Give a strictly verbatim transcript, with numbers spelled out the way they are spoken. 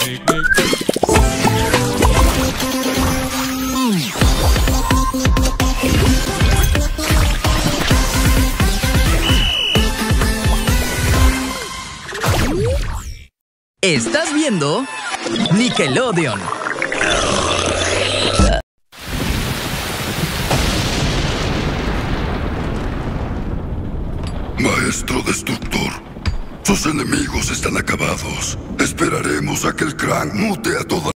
Estás viendo Nickelodeon. Maestro Destructor, sus enemigos están acabados. Esperaremos a que el Krang mute a toda